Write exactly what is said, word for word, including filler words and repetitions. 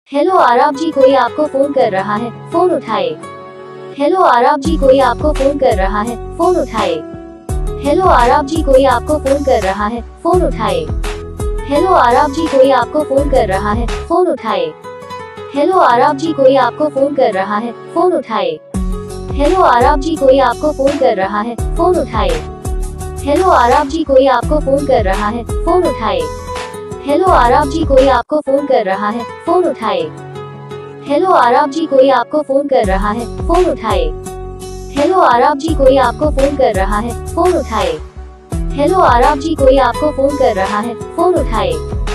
Hello आराब जी, कोई आपको phone कर रहा है, फोन उठाए। हेलो आराब जी, कोई आपको फोन कर रहा है, फोन उठाए। हेलो आराब जी, कोई आपको फोन कर रहा है, फोन उठाए। हेलो आराब जी, कोई आपको फोन कर रहा है, फोन उठाए। हेलो आराब जी, कोई आपको फोन कर रहा है, फोन उठाए। हेलो आराब जी, कोई आपको फोन कर रहा है, फोन उठाए। हेलो आराब जी, कोई आपको फोन कर रहा है, फोन उठाए। हेलो आराब जी, कोई आपको फोन कर रहा है, फोन उठाए। हेलो आराब जी, कोई आपको फोन कर रहा है, फोन उठाए। हेलो आराब जी, कोई आपको फोन कर रहा है, फोन उठाए। हेलो आराब जी, कोई आपको फोन कर रहा है, फोन उठाए।